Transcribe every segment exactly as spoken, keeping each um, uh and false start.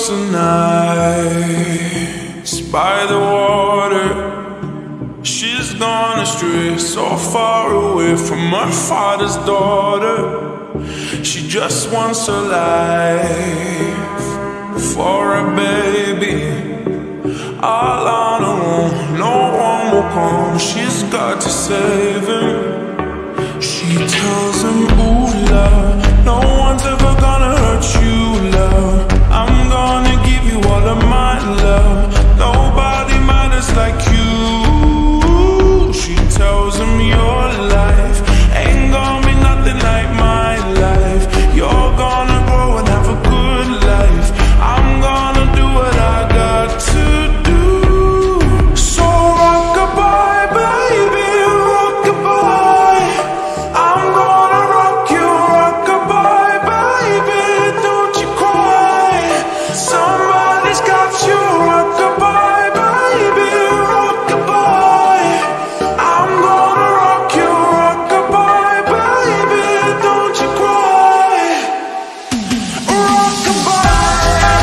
some nights by the water. She's gone astray, so far away from her father's daughter. She just wants her life for a baby, all on her own. No one will come, she's got to save him. She tells him, ooh, love, no one's ever gonna hurt you, love. I'm gonna give you all of my love. Nobody matters like you. She tells him your life ain't gonna be nothing like my life. You're gonna grow and have a good life. I'm gonna do what I got to do. So rock-a-bye, baby, rock-a-bye. I'm gonna rock you, rock-a-bye, baby. Don't you cry. Somebody's got you, rock-a-bye, baby, rock-a-bye. I'm gonna rock you, rock-a-bye, baby. Don't you cry. Rock-a-bye.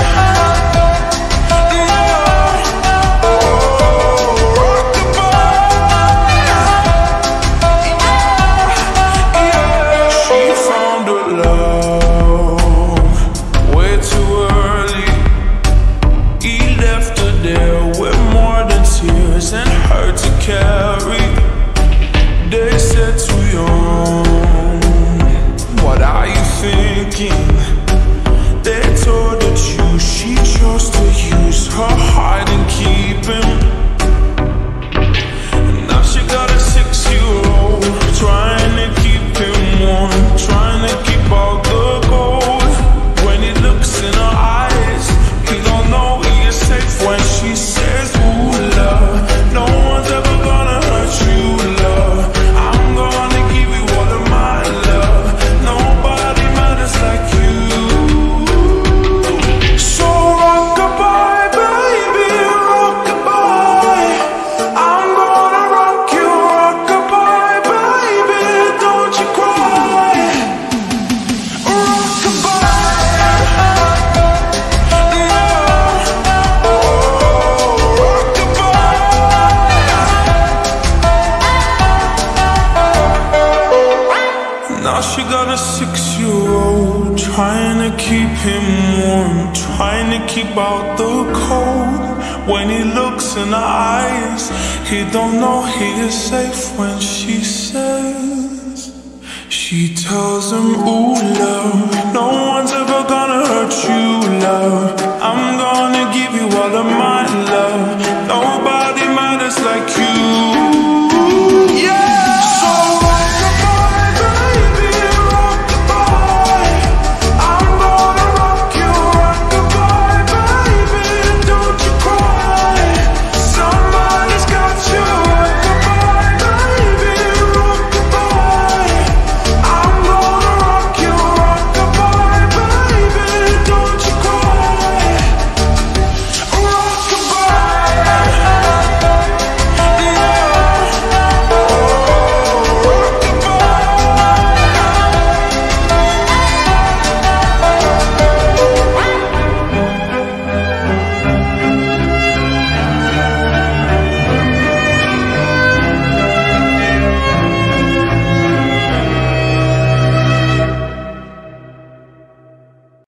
She found her love way too early. He left her there with more than tears and her to carry. They said too young, what are you thinking? They told the truth, she chose to use her heart and keep him. Now she got a six-year-old, trying to keep him warm, trying to keep all the gold. When he looks in her eyes, he don't know he is safe. When she says, ooh, love, no one's ever gonna hurt you, love. I'm gonna give you all of my love. Nobody matters like you. So rock-a-bye, baby, rock-a-bye. I'm gonna rock you, rock-a-bye, baby. Don't you cry. Now she got a six-year-old, trying to keep him warm, trying to keep out the cold. When he looks in her eyes, he don't know he is safe. When she says, she tells him, ooh, love.